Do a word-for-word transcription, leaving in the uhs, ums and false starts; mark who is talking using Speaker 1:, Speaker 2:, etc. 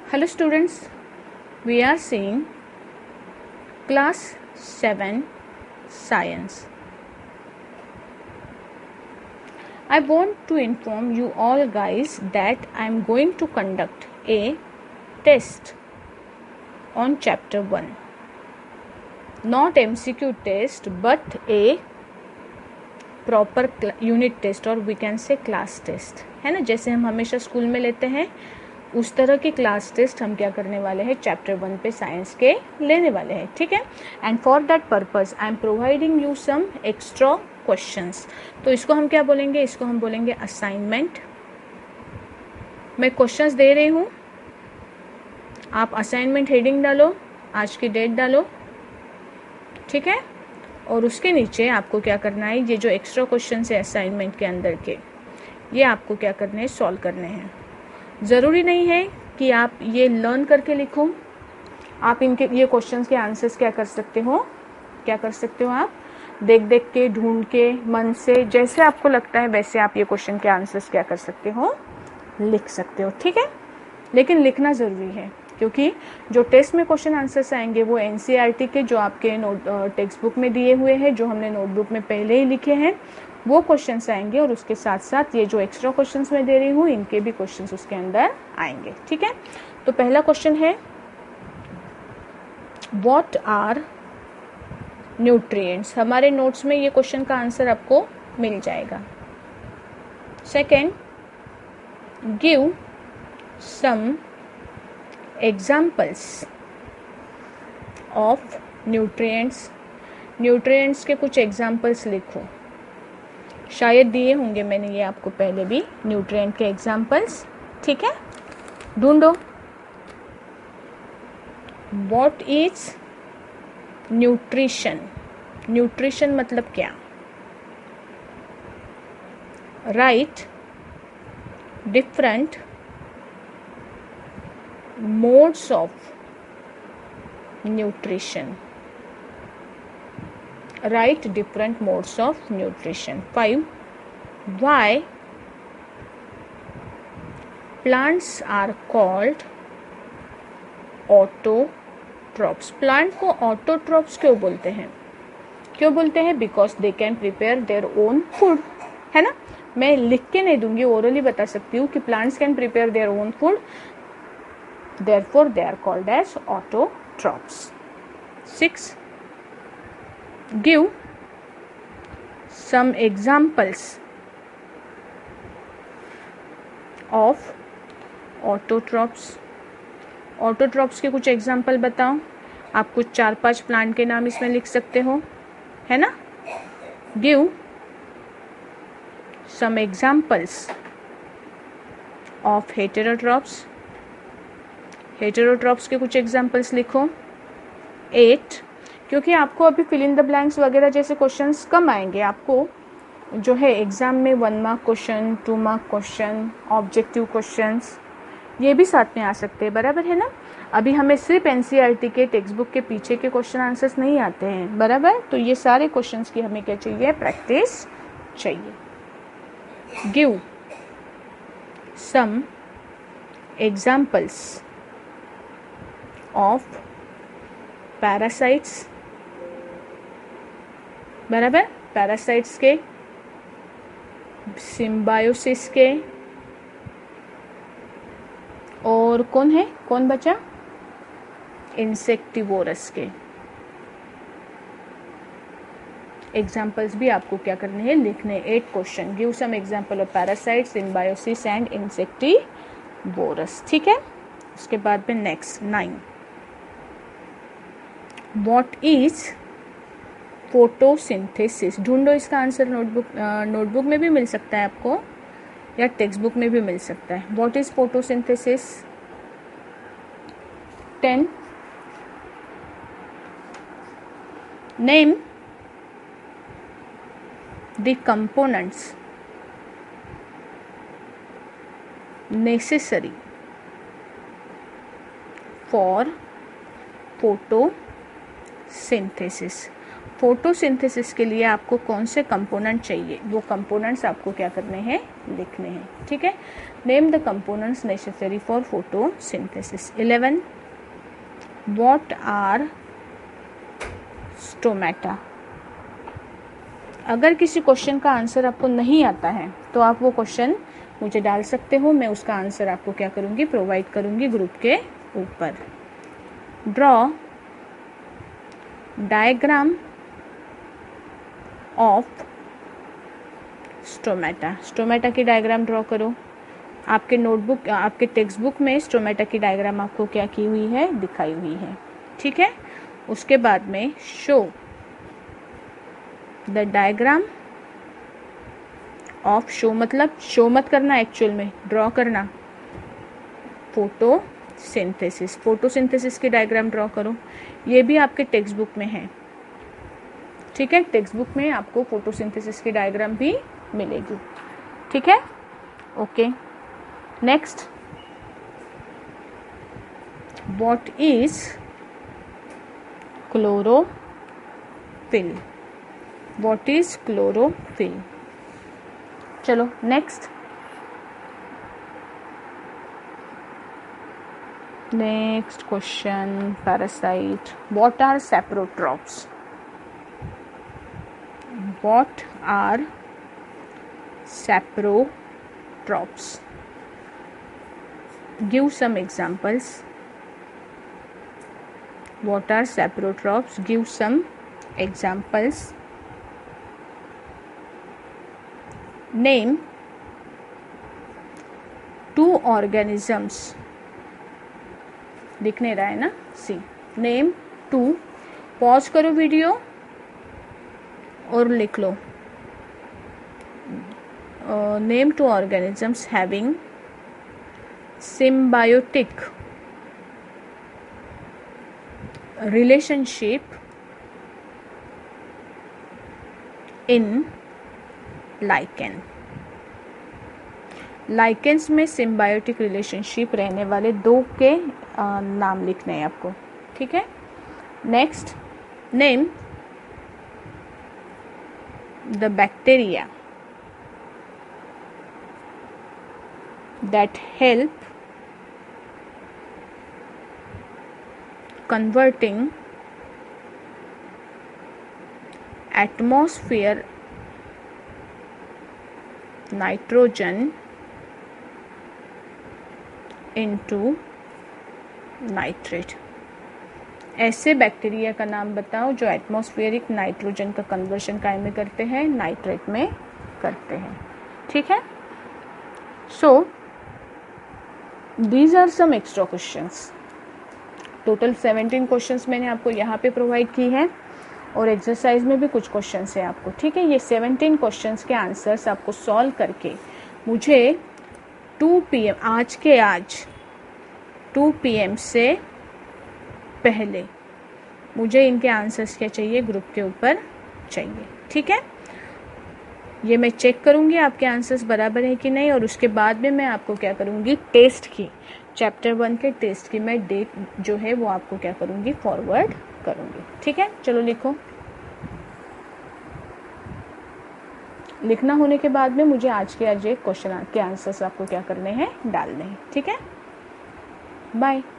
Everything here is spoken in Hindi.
Speaker 1: Hello students, we are seeing class seven science. I want to inform you all guys that I am going to conduct a test on chapter one. Not M C Q test but a proper unit test or we can say class test, है ना, जैसे हम हमेशा स्कूल में लेते हैं उस तरह की क्लास टेस्ट हम क्या करने वाले हैं, चैप्टर वन पे साइंस के लेने वाले हैं. ठीक है. And for that purpose I am providing you some extra questions. तो इसको हम क्या बोलेंगे, इसको हम बोलेंगे असाइनमेंट. मैं क्वेश्चंस दे रही हूँ, आप असाइनमेंट हेडिंग डालो, आज की डेट डालो. ठीक है. और उसके नीचे आपको क्या करना है, ये जो एक्स्ट्रा क्वेश्चन है असाइनमेंट के अंदर के, ये आपको क्या करने हैं, सॉल्व करने हैं. ज़रूरी नहीं है कि आप ये लर्न करके लिखो. आप इनके ये क्वेश्चंस के आंसर्स क्या कर सकते हो, क्या कर सकते हो, आप देख देख के, ढूंढ के, मन से, जैसे आपको लगता है वैसे आप ये क्वेश्चन के आंसर्स क्या कर सकते हो, लिख सकते हो. ठीक है. लेकिन लिखना ज़रूरी है क्योंकि जो टेस्ट में क्वेश्चन आंसर्स आएंगे वो एनसीईआरटी के जो आपके नोट टेक्स्ट बुक में दिए हुए हैं, जो हमने नोटबुक में पहले ही लिखे हैं, वो क्वेश्चंस आएंगे. और उसके साथ साथ ये जो एक्स्ट्रा क्वेश्चंस मैं दे रही हूँ इनके भी क्वेश्चंस उसके अंदर आएंगे. ठीक है. तो पहला क्वेश्चन है, व्हाट आर न्यूट्रिएंट्स. हमारे नोट्स में ये क्वेश्चन का आंसर आपको मिल जाएगा. Second, give some examples of nutrients. Nutrients के कुछ एग्जाम्पल्स लिखो. शायद दिए होंगे मैंने ये आपको पहले भी न्यूट्रिएंट के एग्जाम्पल्स. ठीक है. ढूंढो. What is nutrition. न्यूट्रिशन मतलब क्या. Write different modes of nutrition. Write different modes of nutrition. five. Why plants are called autotrophs. Plant को autotrophs क्यों बोलते हैं, क्यों बोलते हैं? Because they can prepare their own food. है ना. मैं लिख के नहीं दूंगी, ओरली बता सकती हूँ कि plants can prepare their own food, therefore they are called as autotrophs. six. Give some examples of autotrophs. autotrophs के कुछ एग्जाम्पल बताओ. आप कुछ चार पांच प्लांट के नाम इसमें लिख सकते हो, है ना. Give some examples of heterotrophs. heterotrophs के कुछ एग्जाम्पल्स लिखो. eight. क्योंकि आपको अभी फिल इन द ब्लैंक्स वगैरह जैसे क्वेश्चंस कम आएंगे. आपको जो है एग्जाम में one mark question, two mark question, objective questions ये भी साथ में आ सकते हैं. बराबर है ना. अभी हमें सिर्फ एनसीईआरटी के टेक्स्ट बुक के पीछे के क्वेश्चन आंसर्स नहीं आते हैं. बराबर. तो ये सारे क्वेश्चंस की हमें क्या चाहिए, प्रैक्टिस चाहिए. Give some examples of parasites. बराबर. पैरासाइट्स के, सिम्बायोसिस के, और कौन है, कौन बचा, इंसेक्टिवोरस के एग्जाम्पल्स भी आपको क्या करने हैं, लिखने. Eight question. Give some example of parasites, symbiosis and insectivorous. ठीक है. उसके बाद में next nine. What is photosynthesis. ढूंढो इसका आंसर. नोटबुक नोटबुक में भी मिल सकता है आपको या टेक्स्ट बुक में भी मिल सकता है. What is photosynthesis. Ten. Name the components necessary for photo synthesis. Photosynthesis के लिए आपको कौन से कंपोनेंट चाहिए, वो कंपोनेंट्स आपको क्या करने हैं, लिखने हैं। ठीक है, name the components necessary for photosynthesis. Eleven, what are stomata. अगर किसी क्वेश्चन का आंसर आपको नहीं आता है तो आप वो क्वेश्चन मुझे डाल सकते हो, मैं उसका आंसर आपको क्या करूँगी, प्रोवाइड करूँगी ग्रुप के ऊपर। Draw diagram of stomata. Stomata की डायग्राम ड्रॉ करो। आपके नोटबुक, आपके टेक्स्ट बुक में स्टोमेटा की डायग्राम आपको क्या की हुई है, दिखाई हुई है। ठीक है, उसके बाद में show the diagram of, show मतलब शो मत करना, एक्चुअल में ड्रॉ करना, फोटोसिंथेसिस। फोटोसिंथेसिस की डायग्राम ड्रॉ करो। ये भी आपके टेक्स्ट बुक में है। ठीक है, टेक्स्ट बुक में आपको फोटोसिंथेसिस की डायग्राम भी मिलेगी। ठीक है, okay. Next, what is chlorophyll. What is chlorophyll. चलो next, next question, parasite. What are saprotrophs. What are saprotrops? Give some examples. What are saprotrops? Give some examples. Name two organisms. दिख नहीं रहा है ना, सी। Name two. पॉज करो वीडियो और लिख लो। Name two organisms having symbiotic relationship in lichen. Lichens में सिम्बायोटिक रिलेशनशिप रहने वाले दो के uh, नाम लिखने हैं आपको। ठीक है, next, name the bacteria that help converting atmosphere nitrogen into nitrate। ऐसे बैक्टीरिया का नाम बताओ जो एटमॉस्फेरिक नाइट्रोजन का कन्वर्शन काय में करते हैं, नाइट्रेट में करते हैं। ठीक है, so these are some extra questions. Total seventeen questions मैंने आपको यहाँ पे प्रोवाइड की है और एक्सरसाइज में भी कुछ क्वेश्चंस है आपको। ठीक है, ये सेवनटीन क्वेश्चंस के आंसर्स आपको सॉल्व करके मुझे टू पी एम आज के आज टू पी एम से पहले मुझे इनके आंसर्स क्या चाहिए, ग्रुप के ऊपर चाहिए। ठीक है, ये मैं चेक करूंगी आपके आंसर्स बराबर है कि नहीं, और उसके बाद में मैं आपको क्या करूंगी, टेस्ट की, चैप्टर वन के टेस्ट की मैं डेट जो है वो आपको क्या करूंगी, फॉरवर्ड करूंगी। ठीक है, चलो लिखो। लिखना होने के बाद में मुझे आज के आज एक क्वेश्चन के आंसर्स आपको क्या करने हैं, डालने हैं। ठीक है, बाय।